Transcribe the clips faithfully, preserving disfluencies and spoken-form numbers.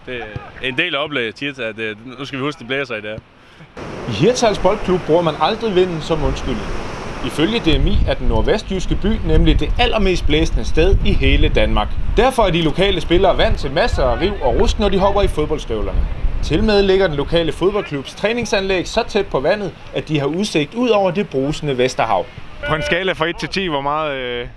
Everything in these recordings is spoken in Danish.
Det er en del af oplægget tit, at nu skal vi huske, det blæser i dag. I Hirtshals Boldklub bruger man aldrig vinden som undskyldning. Ifølge D M I er den nordvestjyske by nemlig det allermest blæsende sted i hele Danmark. Derfor er de lokale spillere vant til masser af riv og rusk, når de hopper i fodboldstøvlerne. Tilmed ligger den lokale fodboldklubs træningsanlæg så tæt på vandet, at de har udsigt ud over det brusende Vesterhav. På en skala fra et til ti, hvor meget, øh,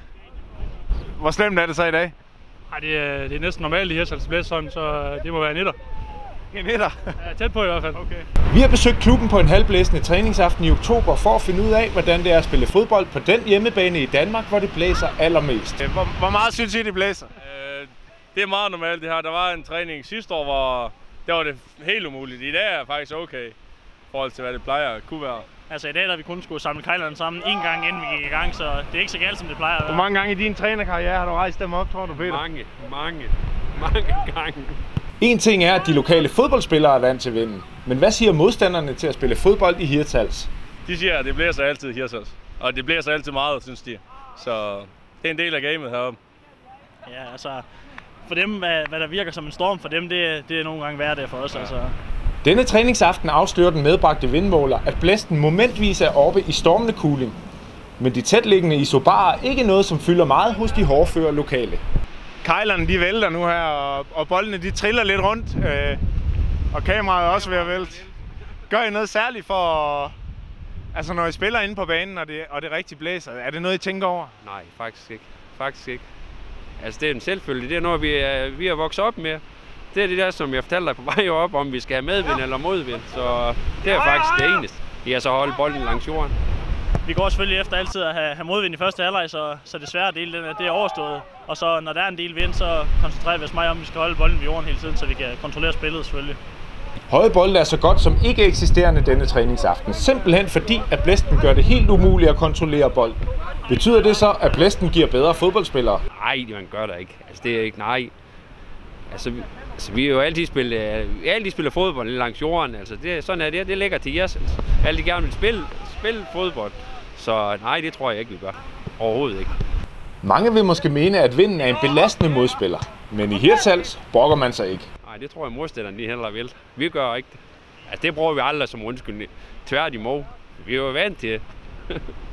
hvor slemt er det så i dag? Ej, det, er, det er næsten normalt i Hirtshals blæser sådan, så det må være en etter. En etter? Ja, tæt på i hvert fald. Okay. Vi har besøgt klubben på en halvblæsende træningsaften i oktober for at finde ud af, hvordan det er at spille fodbold på den hjemmebane i Danmark, hvor det blæser allermest. Hvor, hvor meget synes I, det blæser? Øh, det er meget normalt det her. Der var en træning sidste år, hvor der var det helt umuligt. I dag er faktisk okay i forhold til, hvad det plejer at kunne være. Altså i dag, der vi kun skulle samle kejlerne sammen en gang, inden vi gik i gang, så det er ikke så galt, som det plejer at være. Hvor mange gange i din trænerkarriere har du rejst dem op, tror du, Peter? Mange, mange, mange gange. En ting er, at de lokale fodboldspillere er vant til vinden. Men hvad siger modstanderne til at spille fodbold i Hirtshals? De siger, at det blæser altid i Hirtshals. Og det blæser altid meget, synes de. Så det er en del af gamet heroppe. Ja, altså for dem, hvad, hvad der virker som en storm for dem, det, det er nogle gange hverdag for os. Ja. Altså. Denne træningsaften afslører den medbragte vindmåler, at blæsten momentvis er oppe i stormende kuling. Men de tætliggende isobarer er ikke noget, som fylder meget hos de hårdføre lokale. Kejlerne de vælter nu her, og, og boldene de triller lidt rundt, øh, og kameraet er også ved at vælte. Gør I noget særligt for, altså når I spiller inde på banen, og det, og det rigtig blæser? Er det noget, I tænker over? Nej, faktisk ikke. Faktisk ikke. Altså det er en selvfølge. Det er noget, vi er, vi er vokset op med. Det er det der, som jeg fortalte dig på vej op, om vi skal have medvind eller modvind. Så det er faktisk det eneste. Vi har så holdt bolden langs jorden. Vi går selvfølgelig efter altid at have, have modvind i første halvleg, så, så det svære del det er overstået. Og så når der er en del vind, så koncentrerer vi os meget om, at vi skal holde bolden ved jorden hele tiden, så vi kan kontrollere spillet selvfølgelig. Høje bolde er så godt som ikke eksisterende denne træningsaften, simpelthen fordi at blæsten gør det helt umuligt at kontrollere bolden. Betyder det så, at blæsten giver bedre fodboldspillere? Nej, man gør det ikke. Altså det er ikke nej. Altså, vi, altså, vi er jo altid spillet, altid spillet fodbold langs jorden. Altså det, sådan er det. Det ligger til jer. Alle de gerne vil spille, spille fodbold. Så nej, det tror jeg ikke, vi gør. Overhovedet ikke. Mange vil måske mene, at vinden er en belastende modspiller. Men i Hirtshals brokker man sig ikke. Nej, det tror jeg modstanderne de heller vil. Vi gør ikke det. Altså det bruger vi aldrig som undskyldning. Tværtimod. Vi er jo vant til det.